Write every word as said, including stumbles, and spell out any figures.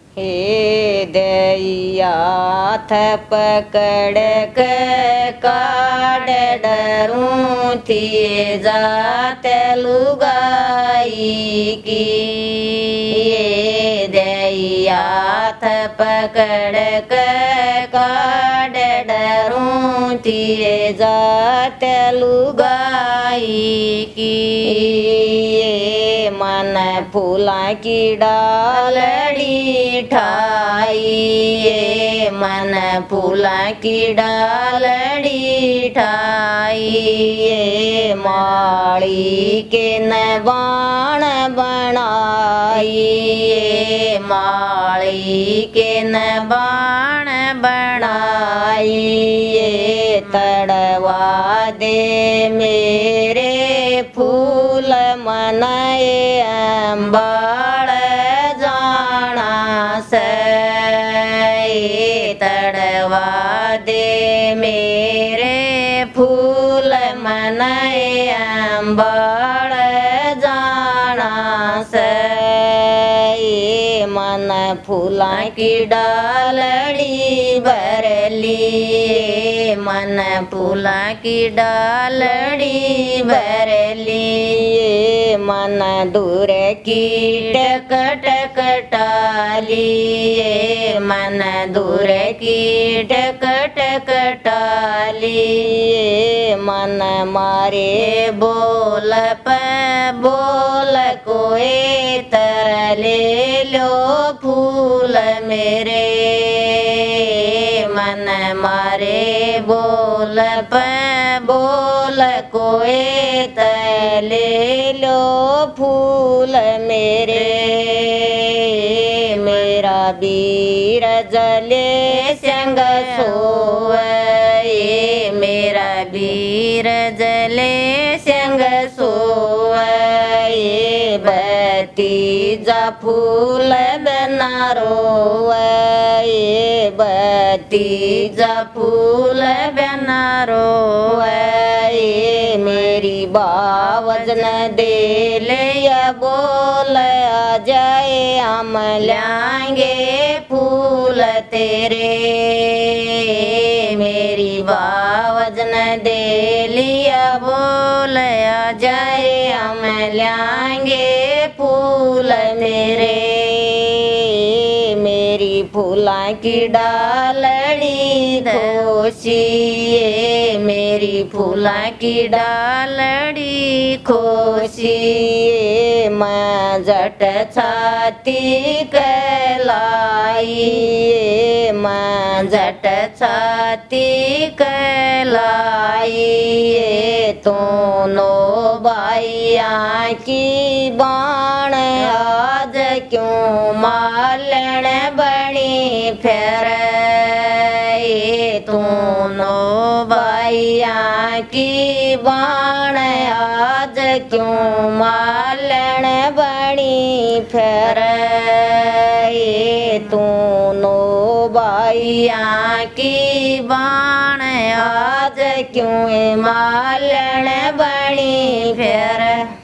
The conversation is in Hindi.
हे दैया पकड़ के काट डरूं थी जाते लुगाई की। ये दैया पकड़ के काट डरूं थी जाते लुगाई की। ये मन फूला की डालड़ी ठाई। ये मन फूला की डालड़ी ठाई। ये माली के नबाण बनाई। ये माली के नबाण बनाई। ये तड़वा दे मेरे फूल मनाए अम्बाड़ जाना से। तड़वा दे मेरे फूल मनाए अम्बाड़ जाना से। मन फूला की डालड़ी भरली। मन फूला की डालड़ी भरली। मन दूर की टक टाली। मन दूर की टक टक टाली। मन मारे बोल पे बोल कोई तरले लो फूल मेरे। मन मारे बोल पे बोल कोई तले लो फूल मेरे। मेरा वीर जले संग सोए। मेरा वीर जले संग सोए। भतीजा फूल बना रोए। भतीजा फूल बना रोए। मेरी बावज न दे ले या बोल आ जाए हम लाएंगे फूल तेरे। मेरी बावज न दे लिया बोल आ जाए हम लाएंगे फूल मेरे। मेरी फूला की डालड़ी खोसी। मेरी फूला की डालड़ी खोसी। मैं जट छाती कहलाई। मैं जट छाती कहलाई। दोनों भाइया की बाण आज क्यों मालन बनी फिर। दोनों भाइया की बाण आज क्यों मालन बनी फिर। दोनों भाइया की बाण आज क्यों मालन बनी फिर।